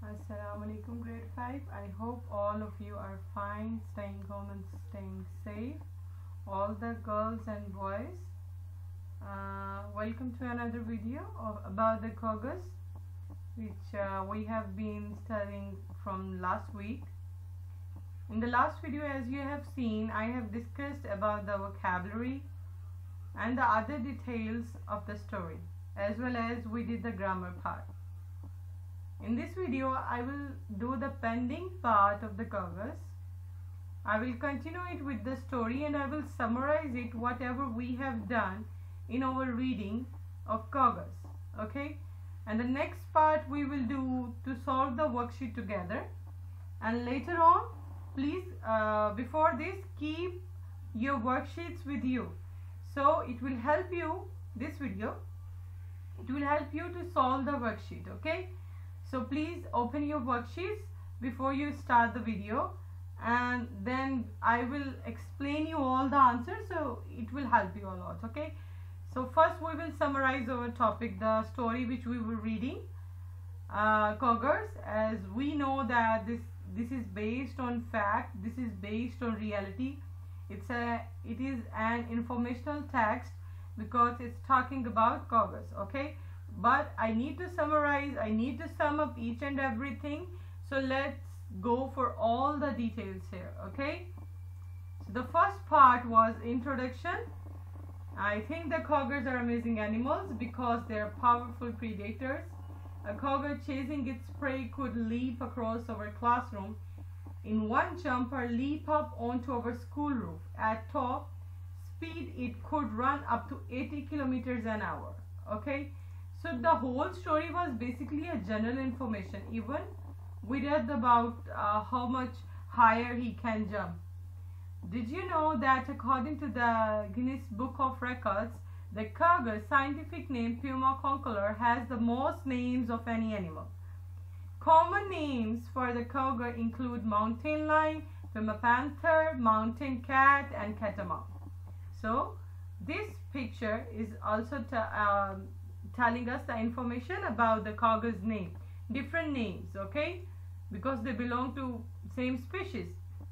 Assalamu alaikum grade 5. I hope all of you are fine, staying home and staying safe. All the girls and boys, welcome to another video about the Cougars, which we have been studying from last week. In the last video, as you have seen, I have discussed about the vocabulary and the other details of the story, as well as we did the grammar part. In this video, I will do the pending part of the Cougars. I will continue it with the story and I will summarize it whatever we have done in our reading of Cougars. Okay? And the next part we will do to solve the worksheet together. And later on, please, before this, keep your worksheets with you. So it will help you, this video, it will help you to solve the worksheet. Okay? So please open your worksheets before you start the video, and then I will explain you all the answers, so it will help you a lot. Okay, so first we will summarize our topic, the story which we were reading, Cougars. As we know that this is based on fact, this is based on reality. It is an informational text because it's talking about Cougars. Okay, but I need to summarize, I need to sum up each and everything. So let's go for all the details here. Okay, so the first part was introduction. I think the Cougars are amazing animals because they are powerful predators. A Cougar chasing its prey could leap across our classroom in one jump or leap up onto our school roof. At top speed, it could run up to 80 kilometers an hour. Okay, so the whole story was basically a general information. Even we read about how much higher he can jump. Did you know that according to the Guinness Book of Records, the cougar, scientific name Puma concolor, has the most names of any animal? Common names for the cougar include mountain lion, Puma panther, mountain cat, and catamount. So this picture is also telling us the information about the cougar's name, different names, okay, because they belong to same species.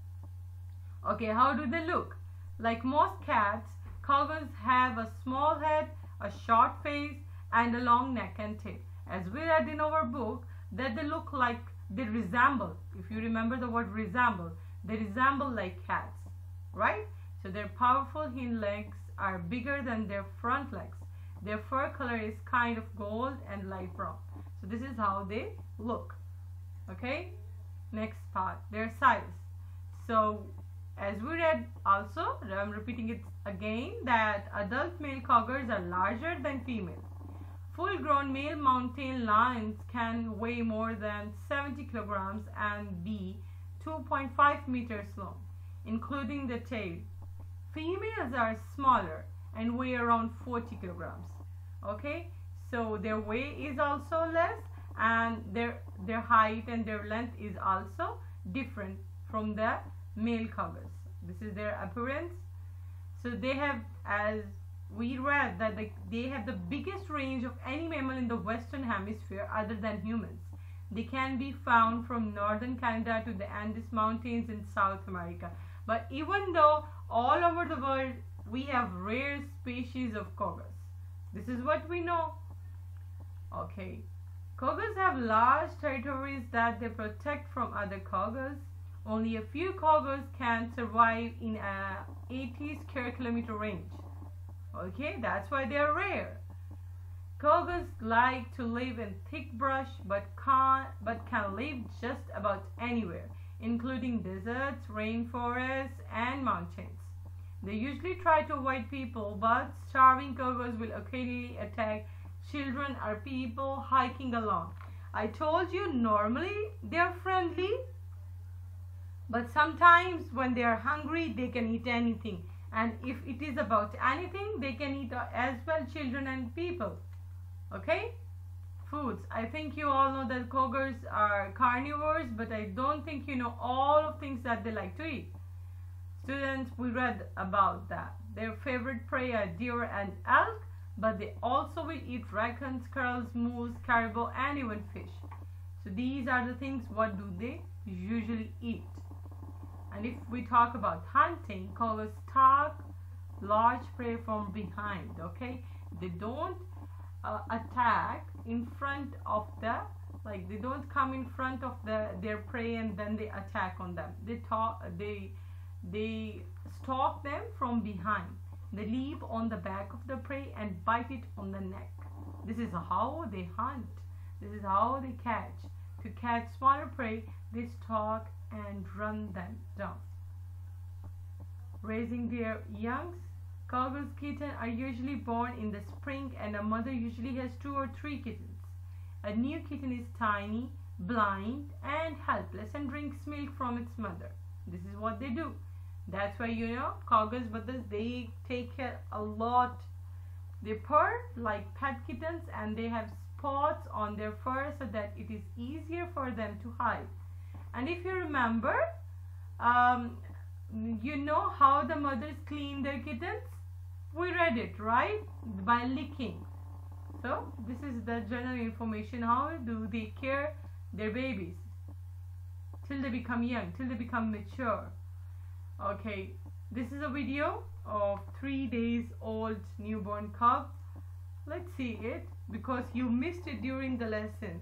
Okay, how do they look? Like most cats, cougars have a small head, a short face, and a long neck and tail. As we read in our book, that they look like, they resemble, if you remember the word resemble, they resemble like cats, right? So their powerful hind legs are bigger than their front legs. Their fur color is kind of gold and light brown. So this is how they look. Okay, next part, their size. So as we read also, I'm repeating it again, that adult male cougars are larger than female. Full-grown male mountain lions can weigh more than 70 kilograms and be 2.5 meters long, including the tail. Females are smaller and weigh around 40 kilograms. Okay, so their weight is also less, and their height and their length is also different from the male cougars. This is their appearance. So they have, as we read, that they have the biggest range of any mammal in the Western Hemisphere other than humans. They can be found from northern Canada to the Andes Mountains in South America. But even though all over the world we have rare species of cougars, this is what we know. Okay, cougars have large territories that they protect from other cougars. Only a few cougars can survive in a 80 square kilometer range. Okay, that's why they are rare. Cougars like to live in thick brush but can live just about anywhere, including deserts, rainforests, and mountains. They usually try to avoid people, but starving cougars will occasionally attack children or people hiking along. I told you normally they are friendly, but sometimes when they are hungry they can eat anything, and if it is about anything they can eat as well children and people. Okay, foods. I think you all know that cougars are carnivores, but I don't think you know all of things that they like to eat. Students, we read about that. Their favorite prey are deer and elk, but they also will eat raccoons, squirrels, moose, caribou, and even fish. So these are the things what do they usually eat. And if we talk about hunting, cougars stalk large prey from behind. Okay, they don't attack in front of the, like they don't come in front of their prey and then they attack on them. They stalk them from behind. They leap on the back of the prey and bite it on the neck. This is how they hunt. This is how they catch. To catch smaller prey, they stalk and run them down. Raising their youngs, Cougars kittens are usually born in the spring, and a mother usually has 2 or 3 kittens. A new kitten is tiny, blind, and helpless and drinks milk from its mother. This is what they do. That's why, you know, Cougars mothers, they take care a lot. They purr like pet kittens, and they have spots on their fur so that it is easier for them to hide. And if you remember, you know how the mothers clean their kittens? We read it, right? By licking. So this is the general information. How do they care their babies till they become young, till they become mature. Okay, this is a video of 3 days old newborn cub. Let's see it because you missed it during the lesson.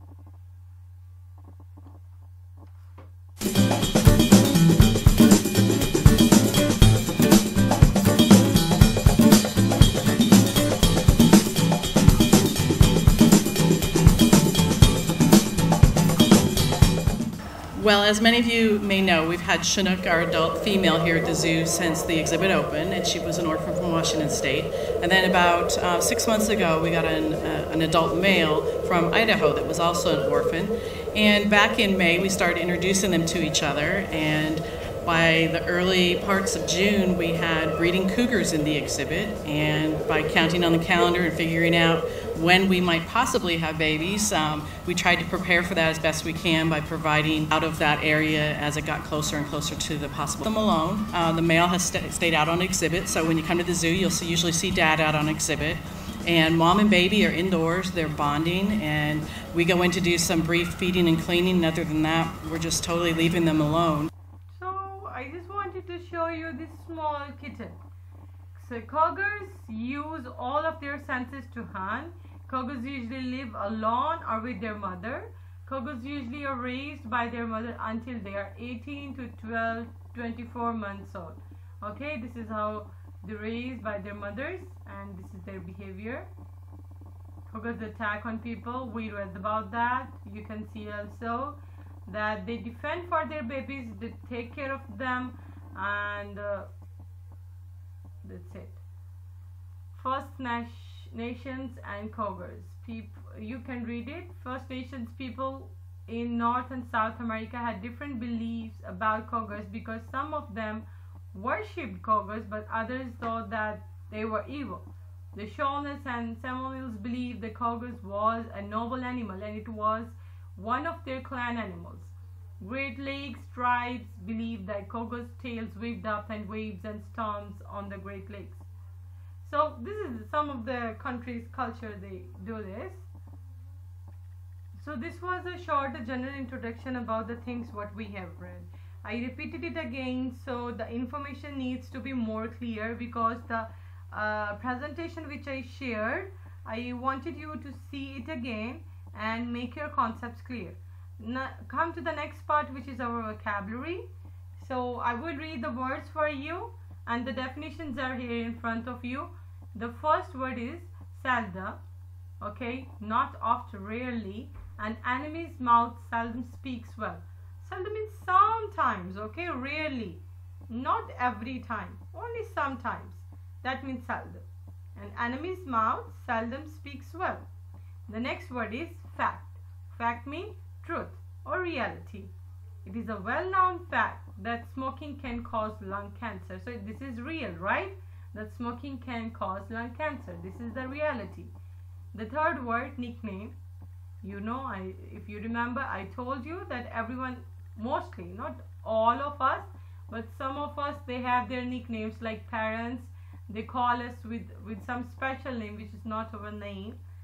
Well, as many of you may know, we've had Chinook, our adult female, here at the zoo since the exhibit opened, and she was an orphan from Washington State. And then about 6 months ago, we got an adult male from Idaho that was also an orphan. And back in May, we started introducing them to each other, and by the early parts of June, we had breeding cougars in the exhibit, and by counting on the calendar and figuring out when we might possibly have babies, we tried to prepare for that as best we can by providing out of that area as it got closer and closer to the possible. Them alone. The male has stayed out on exhibit, so when you come to the zoo, you'll usually see dad out on exhibit. And mom and baby are indoors, they're bonding, and we go in to do some brief feeding and cleaning, and other than that, we're just totally leaving them alone. I just wanted to show you this small kitten. So cougars use all of their senses to hunt. Cougars usually live alone or with their mother. Cougars usually are raised by their mother until they are 18 to 12, 24 months old. Okay, this is how they're raised by their mothers, and this is their behavior. Cougars attack on people. We read about that. You can see also that they defend for their babies, they take care of them, and that's it. First Nations and Cougars. You can read it. First Nations people in North and South America had different beliefs about cougars because some of them worshipped cougars, but others thought that they were evil. The Shawnees and Seminoles believed the cougars was a noble animal and it was one of their clan animals. Great Lakes tribes believe that cougars' tails waved up and waves and storms on the Great Lakes. So this is some of the country's culture, they do this. So this was a short general introduction about the things what we have read. I repeated it again so the information needs to be more clear because the presentation which I shared, I wanted you to see it again and make your concepts clear. Now, come to the next part, which is our vocabulary. So I will read the words for you and the definitions are here in front of you. The first word is seldom, okay, not oft, rarely. An enemy's mouth seldom speaks well. Seldom means sometimes, okay, rarely, not every time, only sometimes. That means seldom. An enemy's mouth seldom speaks well. The next word is fact. Fact means truth or reality. It is a well-known fact that smoking can cause lung cancer. So this is real, right? That smoking can cause lung cancer. This is the reality. The third word, nickname. You know, if you remember, I told you that everyone, mostly, not all of us, but some of us, they have their nicknames like parents. They call us with some special name which is not our name.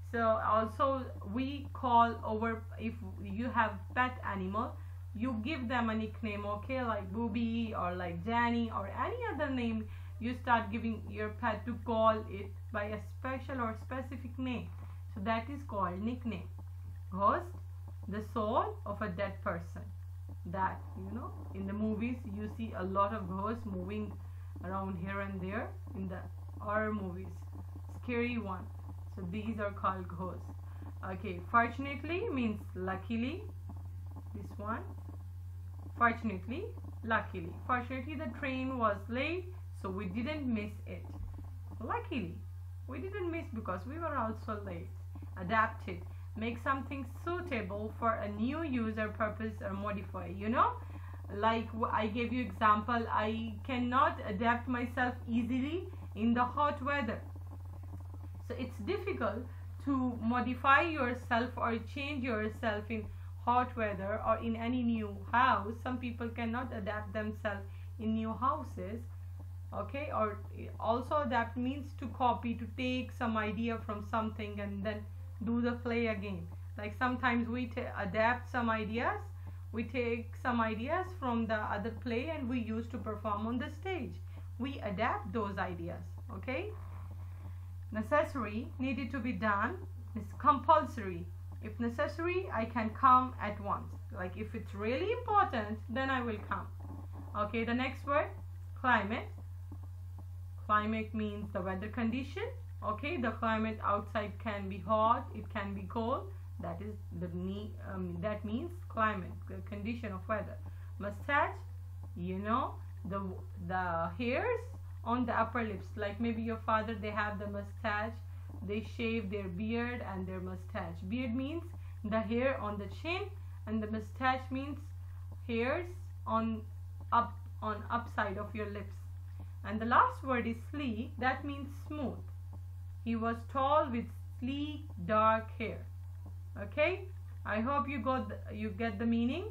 So also we call over, if you have pet animal, you give them a nickname, okay, like Booby or like Danny or any other name. You start giving your pet to call it by a special or specific name. So that is called nickname. Ghost, the soul of a dead person. That, you know, in the movies you see a lot of ghosts moving around here and there in the horror movies, scary one. So these are called ghosts. Okay, fortunately means luckily. This one, fortunately, luckily. Fortunately the train was late, so we didn't miss it. Luckily we didn't miss because we were also late. Adapted, make something suitable for a new user purpose or modify, you know, like I gave you example, I cannot adapt myself easily in the hot weather. So it's difficult to modify yourself or change yourself in hot weather or in any new house. Some people cannot adapt themselves in new houses. Okay, or also adapt means to copy, to take some idea from something and then do the play again. Like sometimes we adapt some ideas, we take some ideas from the other play and we use to perform on the stage. We adapt those ideas. Okay, necessary, needed to be done, is compulsory. If necessary, I can come at once. Like if it's really important, then I will come. Okay, the next word, climate. Climate means the weather condition. Okay, the climate outside can be hot, it can be cold. That is the that means climate, the condition of weather. Mustache, you know, the hairs on the upper lips. Like maybe your father, they have the mustache, they shave their beard and their mustache. Beard means the hair on the chin, and the mustache means hairs on upside of your lips. And the last word is sleek, that means smooth. He was tall with sleek dark hair. Okay, I hope you get the meaning.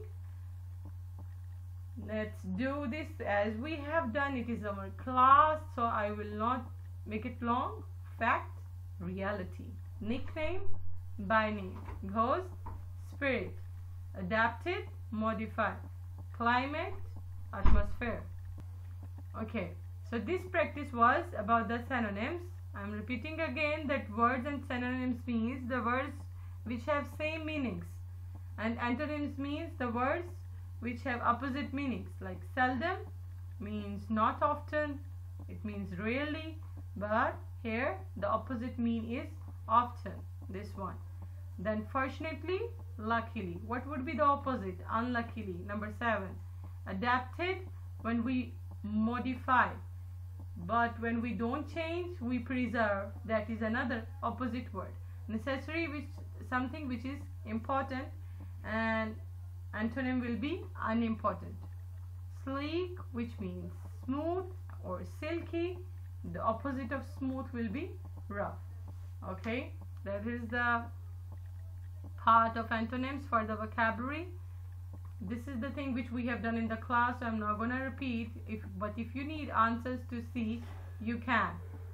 Let's do this as we have done. It is our class, so I will not make it long. Fact, reality. Nickname, by name. Ghost, spirit. Adapted, modified. Climate, atmosphere. Okay, so this practice was about the synonyms. I'm repeating again that words and synonyms means the words which have same meanings, and antonyms means the words which have opposite meanings. Like seldom means not often, it means rarely, but here the opposite mean is often, this one. Then fortunately, luckily. What would be the opposite? Unluckily. Number 7. Adapted, when we modify, but when we don't change, we preserve. That is another opposite word. Necessary, which something which is important, and antonym will be unimportant. Sleek, which means smooth or silky. The opposite of smooth will be rough. Okay, that is the part of antonyms for the vocabulary. This is the thing which we have done in the class, so I'm not going to repeat. But if you need answers to see, you can.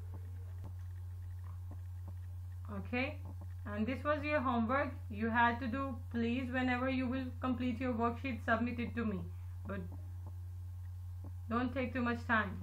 Okay, and this was your homework you had to do. Please, whenever you will complete your worksheet, submit it to me, but don't take too much time.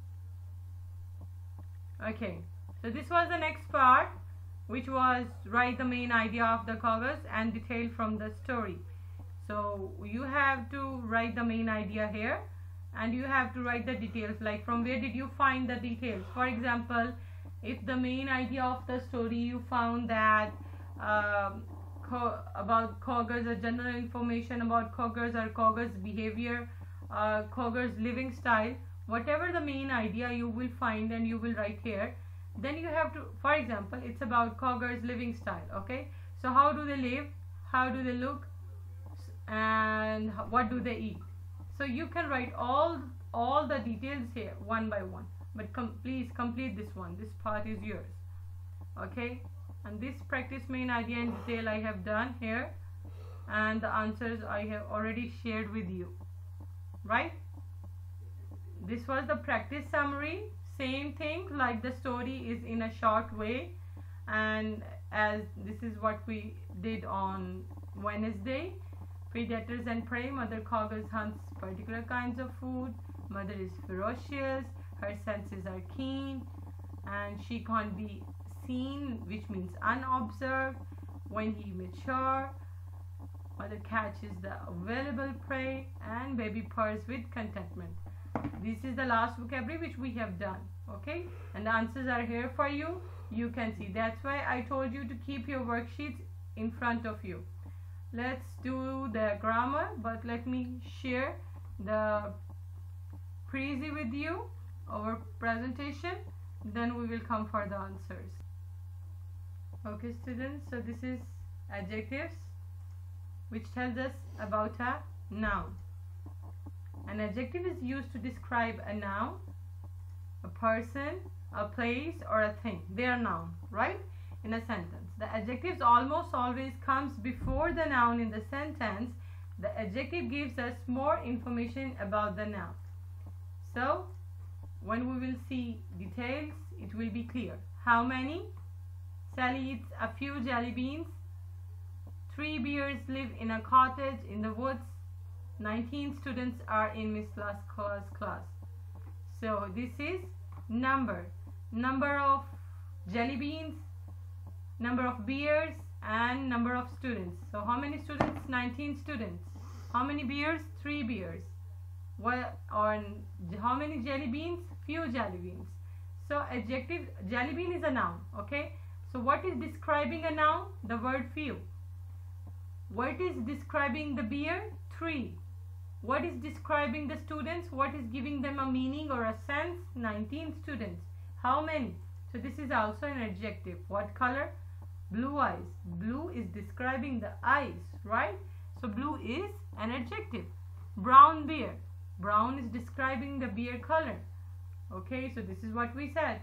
Okay, so this was the next part, which was write the main idea of the Cougars and detail from the story. So you have to write the main idea here, and you have to write the details, like from where did you find the details. For example, if the main idea of the story you found that about Cougars, or general information about Cougars or Cougars behavior, Cougars living style, whatever the main idea you will find and you will write here, then you have to, for example, it's about Cougars living style. Okay, so how do they live, how do they look, and what do they eat. So you can write all the details here one by one, but please complete this one. This part is yours. Okay, and this practice main idea and detail I have done here, and the answers I have already shared with you, right? This was the practice summary. Same thing, like the story is in a short way, and as this is what we did on Wednesday. Predators and prey. Mother Cougars hunts particular kinds of food. Mother is ferocious. Her senses are keen, and she can't be seen, which means unobserved. When he mature, mother catches the available prey and baby purrs with contentment. This is the last vocabulary which we have done. Okay, and the answers are here for you. You can see. That's why I told you to keep your worksheets in front of you. Let's do the grammar, but let me share the prezi with you, our presentation, then we will come for the answers. Okay students, so this is adjectives which tells us about a noun. An adjective is used to describe a noun, a person, a place, or a thing. They are noun, right? In a sentence. The adjectives almost always comes before the noun in the sentence. The adjective gives us more information about the noun. So, when we will see details, it will be clear. How many? Sally eats a few jelly beans. 3 bears live in a cottage in the woods. 19 students are in Miss Laska's class. So, this is number. Number of jelly beans, number of bears, and number of students. So how many students? 19 students. How many bears? 3 bears. What, or how many jelly beans? Few jelly beans. So adjective, jelly bean is a noun. Okay. So what is describing a noun? The word few. What is describing the bear? 3. What is describing the students? What is giving them a meaning or a sense? 19 students. How many? So this is also an adjective. What color? Blue eyes. Blue is describing the eyes, right? So blue is an adjective. Brown bear. Brown is describing the bear color. Okay, so this is what we said.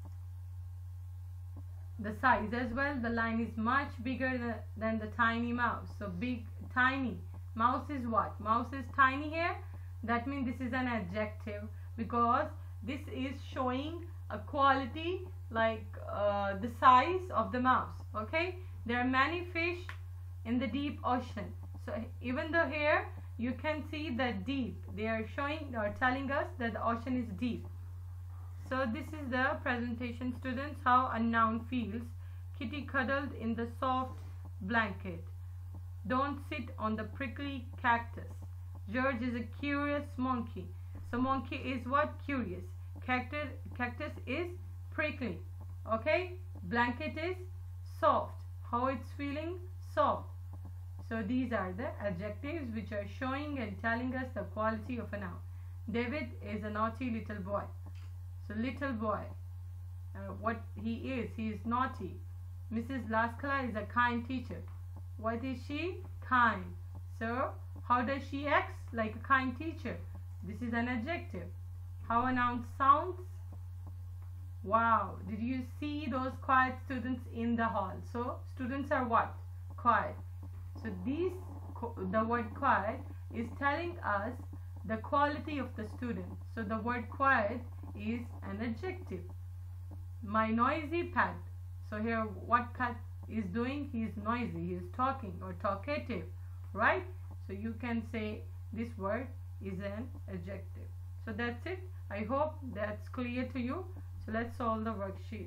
The size as well. The lion is much bigger than the tiny mouse. So big, tiny. Mouse is what? Mouse is tiny here. That means this is an adjective because this is showing a quality like the size of the mouse. Okay, there are many fish in the deep ocean. So even though here you can see the deep, they are showing or telling us that the ocean is deep. So this is the presentation, students, how a noun feels. Kitty cuddled in the soft blanket. Don't sit on the prickly cactus. George is a curious monkey. So monkey is what? Curious. Cactus is prickly. Okay, blanket is soft. How it's feeling? Soft. So these are the adjectives which are showing and telling us the quality of a noun. David is a naughty little boy. So little boy, what he is naughty. Mrs. Laskala is a kind teacher. What is she? Kind. So how does she act? Like a kind teacher. This is an adjective. How a noun sounds? Wow, did you see those quiet students in the hall? So students are what? Quiet. So the word quiet is telling us the quality of the student. So the word quiet is an adjective. My noisy pet. So here what pet is doing? He is noisy, he is talking or talkative, right? So you can say this word is an adjective. So that's it. I hope that's clear to you. So let's solve the worksheet.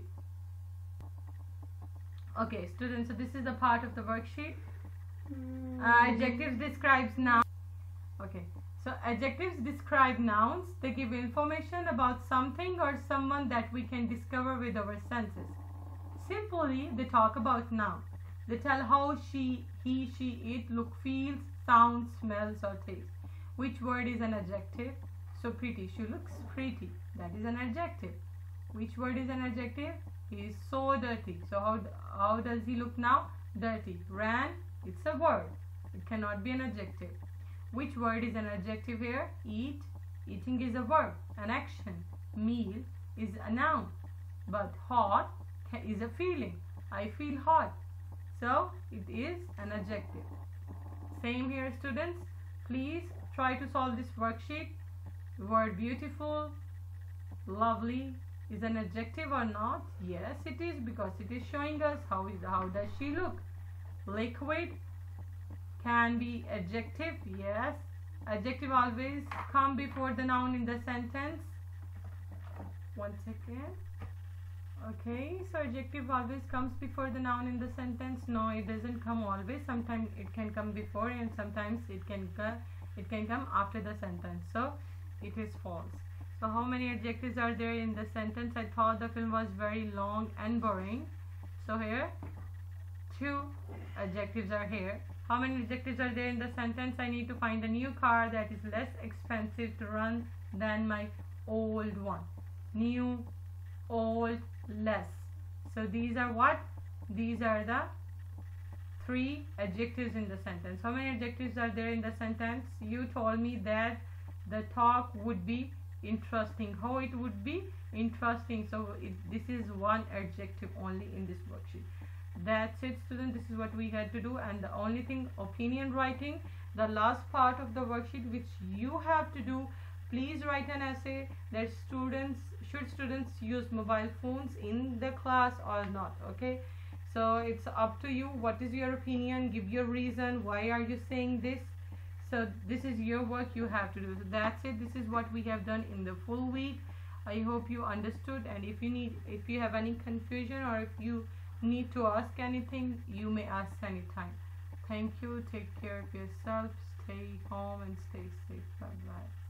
Okay students, so this is the part of the worksheet. Adjectives describes nouns. Okay, so adjectives describe nouns. They give information about something or someone that we can discover with our senses. Simply, they talk about noun. They tell how she, it, look, feels, sounds, smells, or tastes. Which word is an adjective? So pretty. She looks pretty. That is an adjective. Which word is an adjective? He is so dirty. So how does he look now? Dirty. Ran. It's a word. It cannot be an adjective. Which word is an adjective here? Eat. Eating is a verb, an action. Meal is a noun. But hot is a feeling. I feel hot. So it is an adjective. Same here students. Please try to solve this worksheet. The word beautiful, lovely, is an adjective or not? Yes, it is, because it is showing us how does she look. Liquid can be adjective. Yes, adjective always come before the noun in the sentence. One second. Okay, so adjective always comes before the noun in the sentence. No, it doesn't come always. Sometimes it can come before, and sometimes it can come after the sentence. So it is false. So how many adjectives are there in the sentence? I thought the film was very long and boring. So here 2 adjectives are here. How many adjectives are there in the sentence? I need to find a new car that is less expensive to run than my old one. New, old, less. So these are what? These are the 3 adjectives in the sentence. How many adjectives are there in the sentence? You told me that the talk would be interesting. How it would be interesting? So this is 1 adjective only in this worksheet. That's it, students. This is what we had to do. And the only thing, opinion writing, the last part of the worksheet which you have to do. Please write an essay that should students use mobile phones in the class or not. Okay, so it's up to you. What is your opinion? Give your reason. Why are you saying this? So this is your work, you have to do. So that's it. This is what we have done in the full week. I hope you understood, and if you have any confusion, or if you need to ask anything, you may ask anytime. Thank you. Take care of yourself. Stay home and stay safe. Bye bye.